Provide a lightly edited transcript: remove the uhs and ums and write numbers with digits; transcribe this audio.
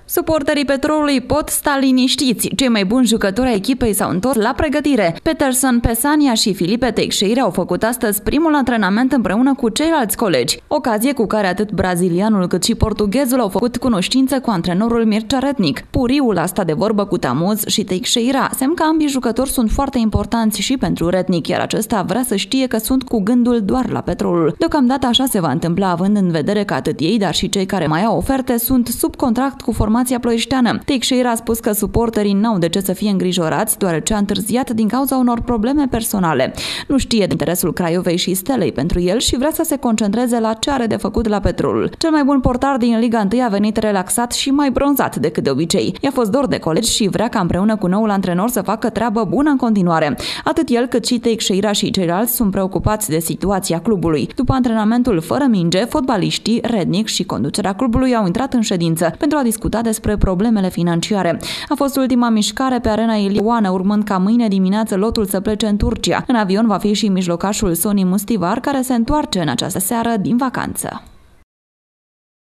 Suporterii Petrolului pot sta liniștiți. Cei mai buni jucători ai echipei s-au întors la pregătire. Peterson, Pesania și Filipe Teixeira au făcut astăzi primul antrenament împreună cu ceilalți colegi, ocazie cu care atât brazilianul cât și portughezul au făcut cunoștință cu antrenorul Mircea Rednic. Puriul a stat de vorbă cu Tamuz și Teixeira, semn că ambii jucători sunt foarte importanți și pentru Rednic, iar acesta vrea să știe că sunt cu gândul doar la Petrolul. Deocamdată așa se va întâmpla, având în vedere că atât ei, dar și cei care mai au oferte sunt sub contract cu formația ploieșteană. Teixeira a spus că suporterii n-au de ce să fie îngrijorați, deoarece a întârziat din cauza unor probleme personale. Nu știe de interesul Craiovei și Stelei pentru el și vrea să se concentreze la ce are de făcut la Petrolul. Cel mai bun portar din Liga 1 a venit relaxat și mai bronzat decât de obicei. I-a fost dor de colegi și vrea ca împreună cu noul antrenor să facă treabă bună în continuare. Atât el cât și Teixeira și ceilalți sunt preocupați de situația clubului. După antrenamentul fără minge, fotbaliștii, Rednic și conducerea clubului au intrat în ședință pentru a discuta despre problemele financiare. A fost ultima mișcare pe arena Ilioană, urmând ca mâine dimineață lotul să plece în Turcia. În avion va fi și mijlocașul Sony Mustivar, care se întoarce în această seară din vacanță.